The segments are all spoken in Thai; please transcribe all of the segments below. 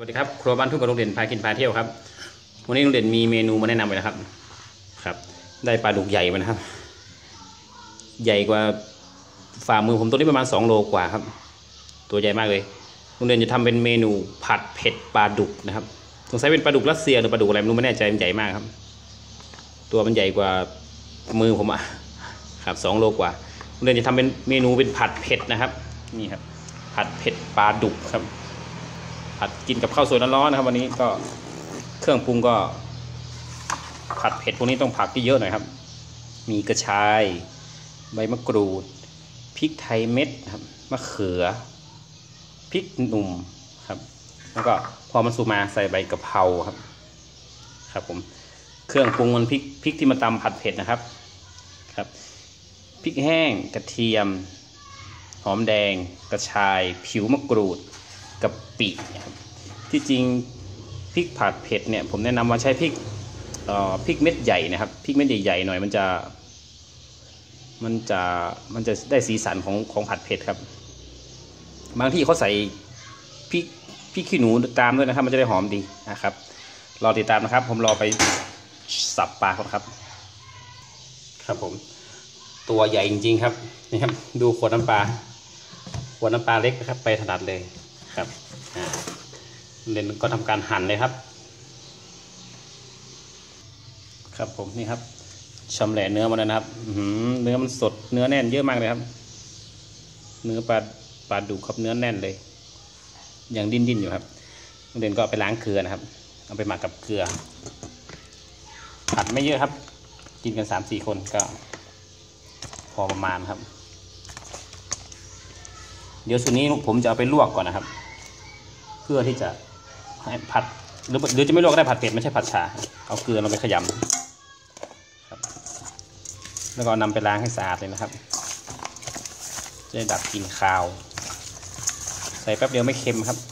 วัสดีครับครัวบ้านทุ่งกับลุงเด่นพากินพาเที่ยวครับวันนี้ลุงเด่นมีเมนูมาแนะนำเลยนะครับได้ปลาดุกใหญ่มานะครับใหญ่กว่าฝ่ามือผมตัวนี้ประมาณ2 โลกว่าครับตัวใหญ่มากเลยลุงเด่นจะทำเป็นเมนูผัดเผ็ดปลาดุกนะครับสงสัยเป็นปลาดุกรัสเซียหรือปลาดุกอะไรไม่รู้ไม่แน่ใจมันใหญ่มากครับตัวมันใหญ่กว่ามือผมอ่ะครับ2 โลกว่าลุงเด่นจะทำเป็นเมนูเป็นผัดเผ็ดนะครับนี่ครับผัดเผ็ดปลาดุกครับผัดกินกับข้าวสวยร้อนๆนะครับวันนี้ก็เครื่องปรุงก็ผัดเผ็ดพวกนี้ต้องผักที่เยอะหน่อยครับมีกระชายใบมะกรูดพริกไทยเม็ดครับมะเขือพริกหนุ่มครับแล้วก็พอมันสุกมาใส่ใบกะเพราครับผมเครื่องปรุงมันพริกที่มาตำผัดเผ็ดนะครับพริกแห้งกระเทียมหอมแดงกระชายผิวมะกรูดกะปิครับที่จริงพริกผัดเผ็ดเนี่ยผมแนะนำว่าใช้พริกเม็ดใหญ่นะครับพริกเม็ดใหญ่ๆหน่อยมันจะได้สีสันของผัดเผ็ดครับบางที่เขาใส่พริกขี้หนูตามด้วยนะครับมันจะได้หอมดีนะครับรอติดตามนะครับผมรอไปสับปลาครับผมตัวใหญ่จริงๆครับนี่ครับดูขวดน้ำปลาเล็กนะครับไปถนัดเลยครับเลนก็ทำการหั่นเลยครับผมนี่ครับชำแหละเนื้อมันนะครับเนื้อมันสดเนื้อแน่นเยอะมากเลยครับเนื้อปลาดุกครับเนื้อแน่นเลยยังดิ้นอยู่ครับเลนก็ไปล้างเกลือนะครับเอาไปหมักกับเกลือผัดไม่เยอะครับกินกัน 3-4 คนก็พอประมาณครับเดี๋ยวส่วนนี้ผมจะเอาไปลวกก่อนนะครับเพื่อที่จะให้ผัดหรือจะไม่ลวกก็ได้ผัดเผ็ดไม่ใช่ผัดฉ่าเอาเกลือลงไปขยำครับแล้วก็นำไปล้างให้สะอาดเลยนะครับจะได้ดับกลิ่นคาวใส่แป๊บเดียวไม่เค็มครับ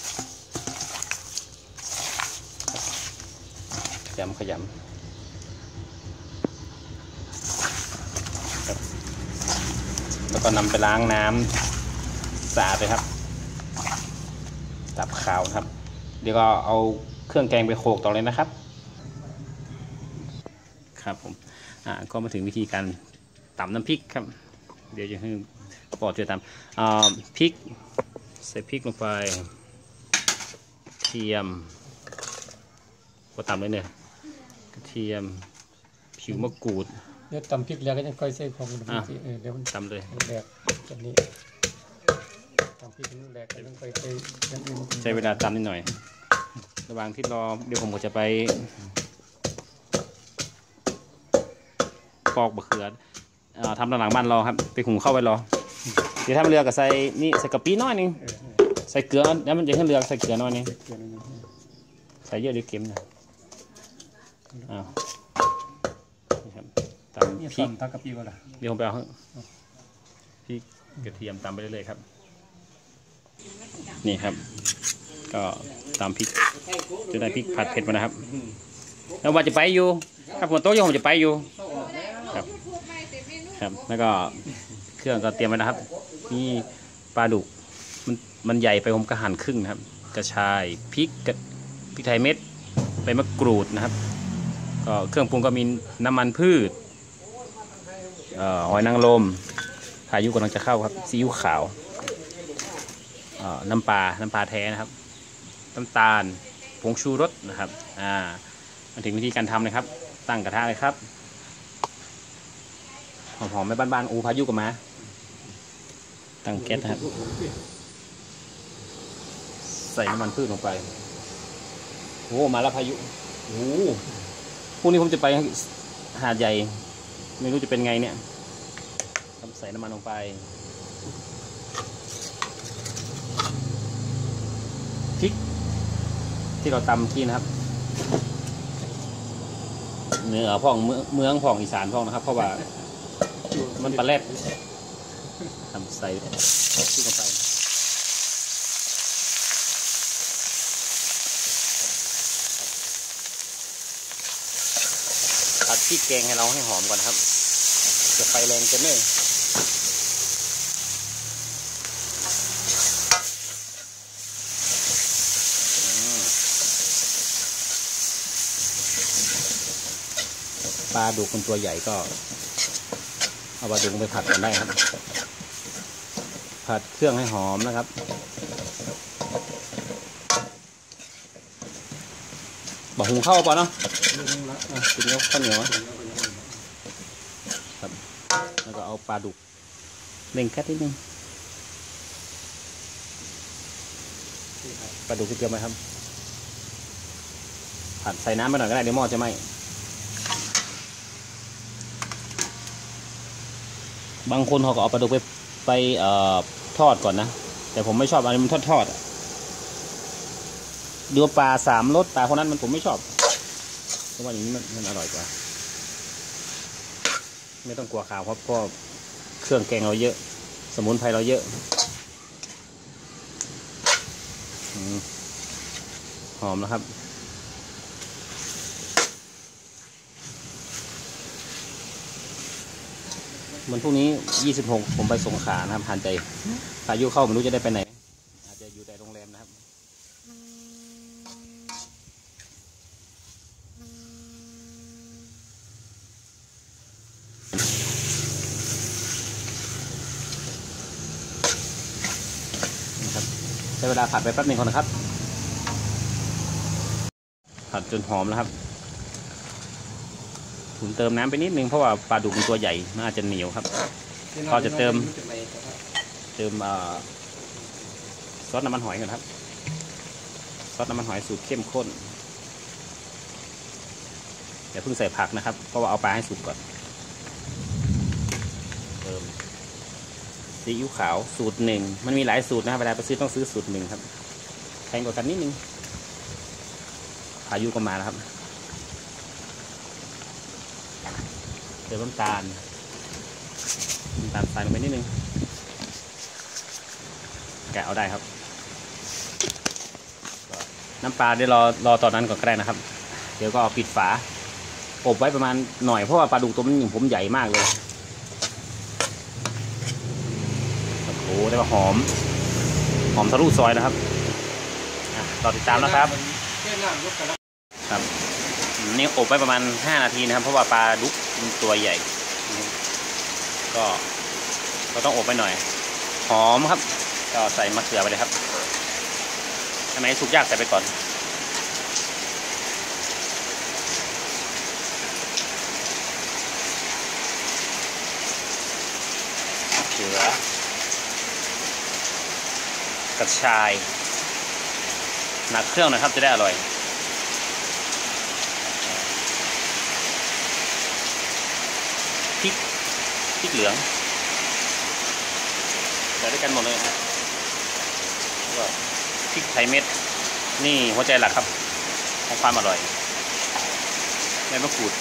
ขยำแล้วก็นำไปล้างน้ำสะอาดเลยครับดับคาวครับเดี๋ยวก็เอาเครื่องแกงไปโขลกต่อเลยนะครับผมก็มาถึงวิธีการตำน้ำพริกครับเดี๋ยวจะให้ปอดช่วยตำพริกใส่พริกลงไปเทียมก็ตำเลยเนี่ยกระเทียมผิวมะกรูดเดี๋ยวตำพริกแล้วก็จะค่อยใส่ของเดี๋ยวมันตำเลยแดกแบบนี้ตำพริกมันแดกแล้วต้องค่อยใส่ใช้เวลาตำนิดหน่อยระหว่างที่รอเดี๋ยวผมก็จะไปปอกบะเขือทำหลังบ้านรอครับไปหุงข้าวไว้รอเดี๋ยวทำเรือกับใส่กะปิน้อยนึงใส่เกลือแล้วมันจะให้เรือใส่เกลือน้อยนึงใส่เยอะเดี๋ยวเค็มนะนี่ครับตำพริกทักกะปิก็ได้เดี๋ยวผมไปเอาพริกกระเทียมตำไปเรื่อยๆครับนี่ครับก็ตำพริกจะได้พริกผัดเผ็ดมานะครับแล้วว่าจะไปอยู่ถ้าฝนตกยังผมจะไปอยู่ครับแล้วก็เครื่องก็เตรียมไว้นะครับนี่ปลาดุกมันใหญ่ไปผมก็หั่นครึ่งนะครับกระชายพริกไทยเม็ดใบมะกรูดนะครับก็เครื่องปรุงก็มีน้ำมันพืชหอยนางรมพายุกำลังจะเข้าครับซีอิ๊วขาวน้ำปลาแท้นะครับน้ำตาลผงชูรสนะครับมาถึงวิธีการทำเลยครับตั้งกระทะเลยครับหอมๆไม่บ้านๆพายุกับมาตั้งแก๊สนะครับใส่น้ำมันพืชลงไปโอ้มาแล้วพายุโอ้พรุ่งนี้ผมจะไปหาดใหญ่ไม่รู้จะเป็นไงเนี่ยใส่น้ำมันลงไปพริกที่เราตำที่นะครับเนื้อพ่องเมืองพ่องอีสานพ่องนะครับเพราะว่ามันปลาแรดทำใส่พริกลงไปผัดพริกแกงให้เราให้หอมก่อนนะครับจะไฟแรงจะไม่ปลาดุกเป็นตัวใหญ่ก็เอาปลาดุกไปผัดกันได้ครับผัดเครื่องให้หอมนะครับบอกหุงข้าวป่ะเนาะกินกับข้าวเหนียวครับแล้วก็เอาปลาดุกเล่งแค่นิดนึงปลาดุกที่เตรียมไว้ครับผัดใส่น้ำไปหน่อยก็ได้เดี๋ยวหม้อจะไหม้บางคนเขาก็เอาปลาดุกไปทอดก่อนนะแต่ผมไม่ชอบอันนี้มันทอดดูปลาสามรสปลาคนนั้นผมไม่ชอบเพราะว่าอย่างนี้มันอร่อยกว่าไม่ต้องกลัวขาวเพราะเครื่องแกงเราเยอะสมุนไพรเราเยอะหอมนะครับเหมือนพรุ่งนี้26ผมไปสงขลานะครับผ่านใจพายุเข้าไม่รู้จะได้ไปไหนอาจจะอยู่แต่โรงแรมนะครับใช้เวลาผัดไปแป๊บนึงก่อนนะครับผัดจนหอมแล้วครับผมเติมน้ำไปนิดนึงเพราะว่าปลาดุกมันตัวใหญ่น่าจะเหนียวครับก็จะเติมซอสน้ำมันหอยก่อนครับซอสน้ำมันหอยสูตรเข้มข้นอย่าเพิ่งใส่ผักนะครับเพราะว่าเอาปลาให้สุกก่อนเติมซีอิ๊วขาวสูตรหนึ่งมันมีหลายสูตรนะครับเวลาไปซื้อต้องซื้อสูตรหนึ่งครับแพงกว่ากันนิดนึงพายุก็มาแล้วครับเติมน้ำตาลใส่ลงไปนิดนึงแกะเอาได้ครับน้ำปลาเดี๋ยวรอตอนนั้นก่อนก็ได้นะครับเดี๋ยวก็ปิดฝาอบไว้ประมาณหน่อยเพราะว่าปลาดุกตัวนี้ผมใหญ่มากเลยโอ้โหได้ว่าหอมทะลุซอยนะครับรอติดตามนะครับครับนี่อบไว้ประมาณ5 นาทีนะครับเพราะว่าปลาดุกมันตัวใหญ่ก็ต้องอบไปหน่อยหอมครับก็ใส่มะเขือไปเลยครับทำไมสุกยากใส่ไปก่อนมะเขือกระชายหนักเครื่องนะครับจะได้อร่อยพริกเหลืองใส่ด้วยกันหมดเลยนะก็พริกไทยเม็ดนี่หัวใจหลักครับของความอร่อยใบมะกรูด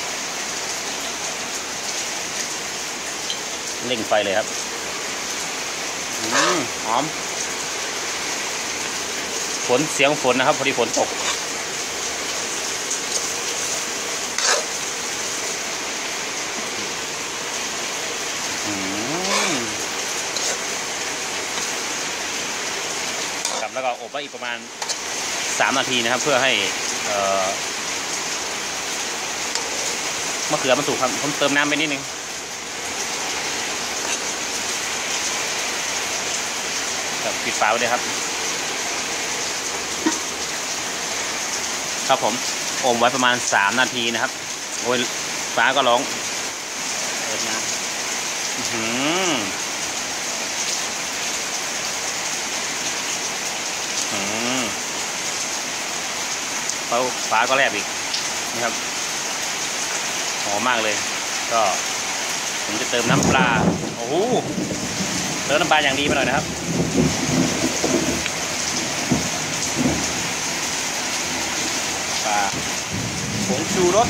เร่งไฟเลยครับหอมเสียงฝนนะครับพอดีฝนตกแล้วก็อบไว้อีกประมาณ3 นาทีนะครับเพื่อให้มะเขือมันสุกครับผมเติมน้ำไปนิดนึงปิดฝาไว้เลยครับครับผมอมไว้ประมาณ3 นาทีนะครับโอ้ยฟ้าก็ร้องเปิดน้ำฟ้าก็แลบอีกนะครับหอมมากเลยก็ผมจะเติมน้ำปลาโอ้โหเติมน้ำปลาอย่างดีไปหน่อยนะครับปลาผงชูรส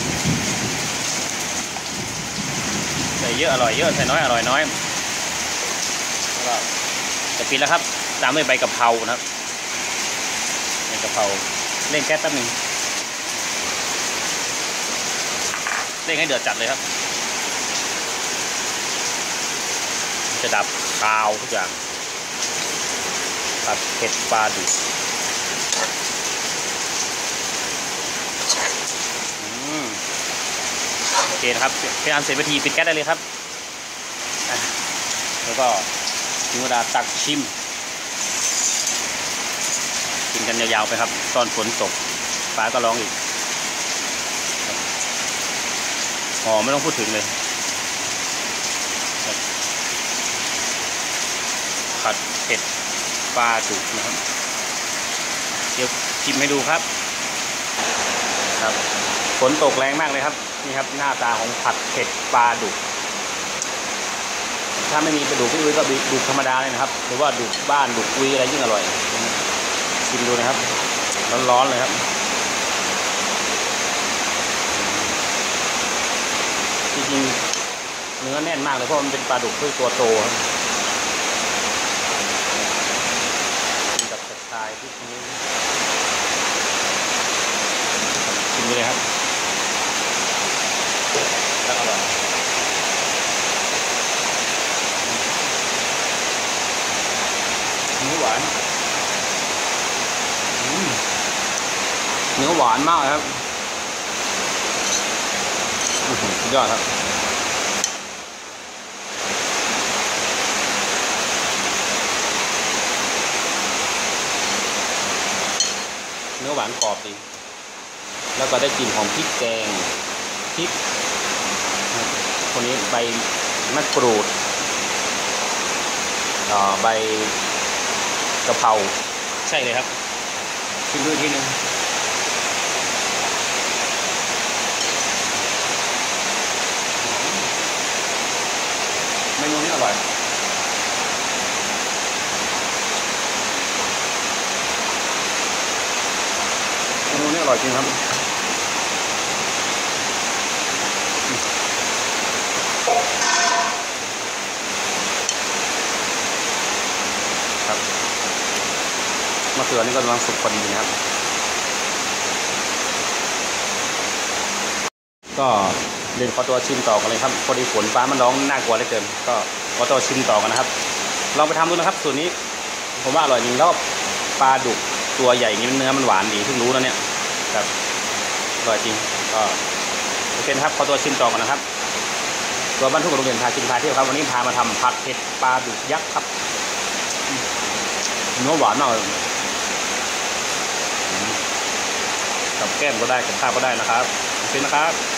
ใส่เยอะอร่อยเยอะใส่น้อยอร่อยน้อยแล้วก็จะปิดแล้วครับตามด้วยใบกะเพรานะครับใบกะเพราเร่งแก๊สแป๊บนึงเร่งให้เดือดจัดเลยครับจะดับคาวทุกอย่างผัดเผ็ดปลาดุกโอเคนะครับเป็นอันเสร็จพิธีปิดแก๊สได้เลยครับแล้วก็ถึงเวลาตักชิมกินกันยาวๆไปครับตอนฝนตกฟ้าก็ร้องอีกหอมไม่ต้องพูดถึงเลยผัดเผ็ดปลาดุกนะครับเดี๋ยวชิมให้ดูครับฝนตกแรงมากเลยครับนี่ครับหน้าตาของผัดเผ็ดปลาดุกถ้าไม่มีปลาดุกอุ้ยก็ดุกธรรมดาเลยนะครับหรือว่าดุกบ้านดุกอุ้ยอะไรยิ่งอร่อยชิมดูนะครับร้อนๆเลยครับจริงๆเนื้อแน่นมากเลยเพราะมันเป็นปลาดุกที่ตัวโตกับกระชายที่นี้ชิมเลยครับแล้วอร่อยเนื้อหวานเนื้อหวานมากเลยครับสุดยอดครับเนื้อหวานกรอบดีแล้วก็ได้กลิ่นของพริกแกงพริกคนนี้ใบมะกรูดใบกะเพราใช่เลยครับชิมด้วยทีนึงเมนูนี้อร่อยเมนูนี้อร่อยจริงครับมะเขือนี่ก็กำลังสุกพอดีนะครับก็เดินขอตัวชิมต่อกันเลยครับพอดีฝนฟ้ามันร้องน่ากลัวเหลือเกินก็ขอตัวชิมต่อกันนะครับลองไปทำดูนะครับสูตรนี้ผมว่าอร่อยจริงแล้วปลาดุกตัวใหญ่นี้เนื้อมันหวานดีเพิ่งรู้นะเนี่ยครับอร่อยจริงก็โอเคครับขอตัวชิมต่อกันนะครับตัวบ้านทุ่งโรงเรียนพากินพาเที่ยวครับวันนี้พามาทำผัดเผ็ดปลาดุกยักษ์ครับเนื้อหวานมากเลยกับแก้มก็ได้กับข้าวก็ได้นะครับโอเคนะครับ